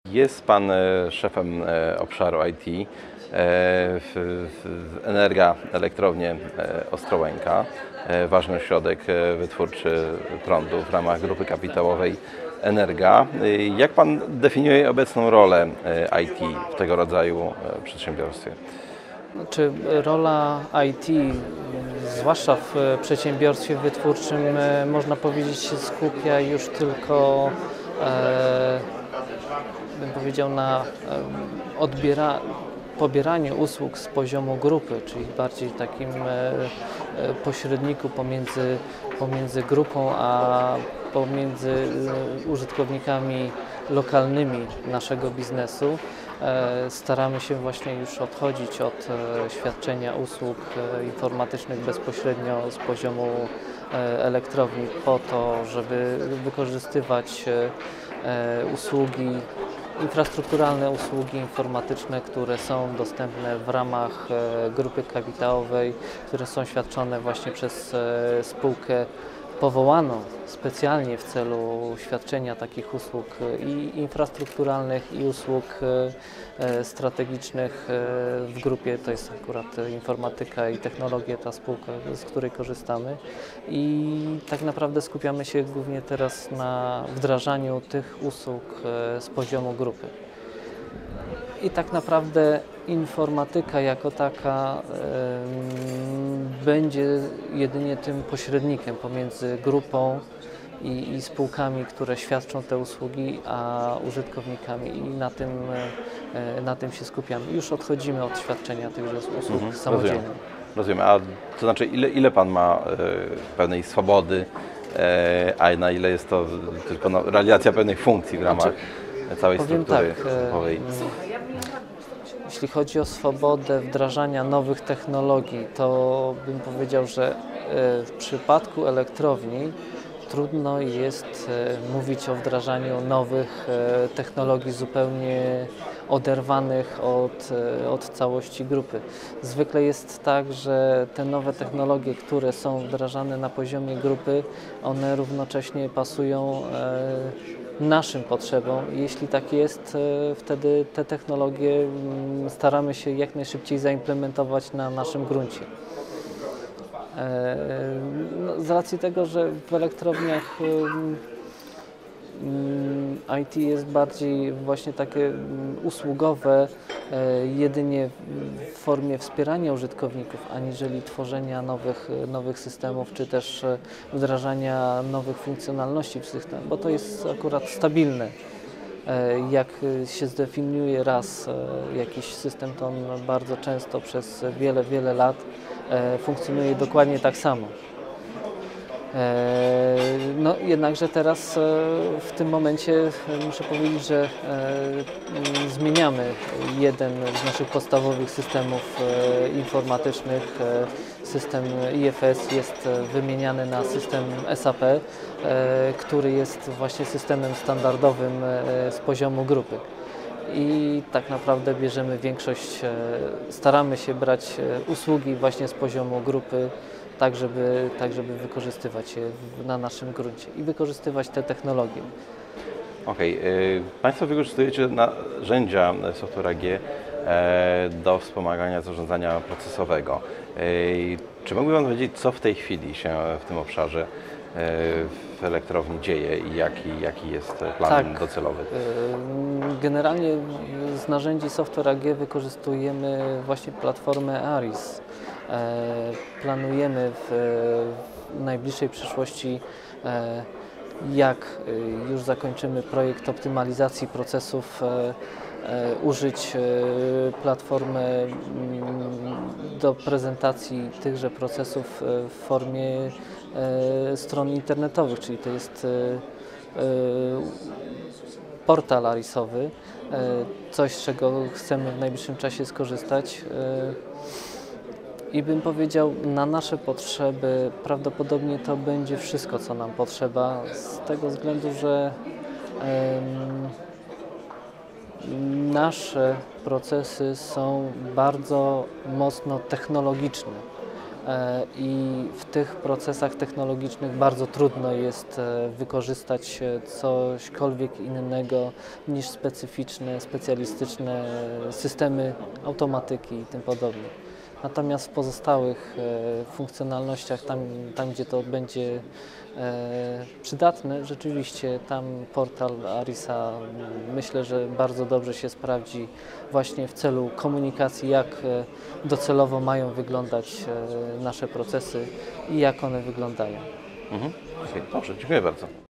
Jest Pan szefem obszaru IT w Energa Elektrownie Ostrołęka, ważny ośrodek wytwórczy prądu w ramach grupy kapitałowej Energa. Jak Pan definiuje obecną rolę IT w tego rodzaju przedsiębiorstwie? Czy rola IT, zwłaszcza w przedsiębiorstwie wytwórczym, można powiedzieć, się skupia już tylko, bym powiedział, na pobieraniu usług z poziomu grupy, czyli bardziej takim pośredniku pomiędzy grupą a pomiędzy użytkownikami lokalnymi naszego biznesu. Staramy się właśnie już odchodzić od świadczenia usług informatycznych bezpośrednio z poziomu elektrowni po to, żeby wykorzystywać infrastrukturalne usługi informatyczne, które są dostępne w ramach grupy kapitałowej, które są świadczone właśnie przez spółkę powołaną specjalnie w celu świadczenia takich usług i infrastrukturalnych, i usług strategicznych w grupie. To jest akurat informatyka i technologie, ta spółka, z której korzystamy. I tak naprawdę skupiamy się głównie teraz na wdrażaniu tych usług z poziomu grupy. I tak naprawdę informatyka jako taka będzie jedynie tym pośrednikiem pomiędzy grupą i spółkami, które świadczą te usługi, a użytkownikami, i na tym się skupiamy. Już odchodzimy od świadczenia tych usług samodzielnie. Rozumiem. A to znaczy, ile Pan ma pełnej swobody, a na ile jest to tylko realizacja pewnych funkcji w ramach całej struktury służbowej? Jeśli chodzi o swobodę wdrażania nowych technologii, to bym powiedział, że w przypadku elektrowni trudno jest mówić o wdrażaniu nowych technologii zupełnie oderwanych od całości grupy. Zwykle jest tak, że te nowe technologie, które są wdrażane na poziomie grupy, one równocześnie pasują naszym potrzebom. Jeśli tak jest, wtedy te technologie staramy się jak najszybciej zaimplementować na naszym gruncie. Z racji tego, że w elektrowniach IT jest bardziej właśnie takie usługowe, jedynie w formie wspierania użytkowników, aniżeli tworzenia nowych systemów, czy też wdrażania nowych funkcjonalności w system, bo to jest akurat stabilne. Jak się zdefiniuje raz jakiś system, to on bardzo często przez wiele lat funkcjonuje dokładnie tak samo. No, jednakże teraz w tym momencie muszę powiedzieć, że zmieniamy jeden z naszych podstawowych systemów informatycznych. System IFS jest wymieniany na system SAP, który jest właśnie systemem standardowym z poziomu grupy. I tak naprawdę bierzemy staramy się brać usługi właśnie z poziomu grupy, tak żeby wykorzystywać je na naszym gruncie i wykorzystywać te technologie. Okej. Państwo wykorzystujecie narzędzia Software AG do wspomagania zarządzania procesowego. Czy mógłby Pan powiedzieć, co w tej chwili się w tym obszarze w elektrowni dzieje i jaki jest plan docelowy? Generalnie z narzędzi Software AG wykorzystujemy właśnie platformę ARIS. Planujemy w najbliższej przyszłości, jak już zakończymy projekt optymalizacji procesów, użyć platformę do prezentacji tychże procesów w formie stron internetowych, czyli to jest portal ARIS-owy, coś, z czego chcemy w najbliższym czasie skorzystać. I bym powiedział, na nasze potrzeby prawdopodobnie to będzie wszystko, co nam potrzeba, z tego względu, że nasze procesy są bardzo mocno technologiczne. i w tych procesach technologicznych bardzo trudno jest wykorzystać cośkolwiek innego niż specyficzne, specjalistyczne systemy automatyki i tym podobne. Natomiast w pozostałych funkcjonalnościach, tam gdzie to będzie przydatne, rzeczywiście tam portal Arisa myślę, że bardzo dobrze się sprawdzi właśnie w celu komunikacji, jak docelowo mają wyglądać nasze procesy i jak one wyglądają. Dobrze, dziękuję bardzo.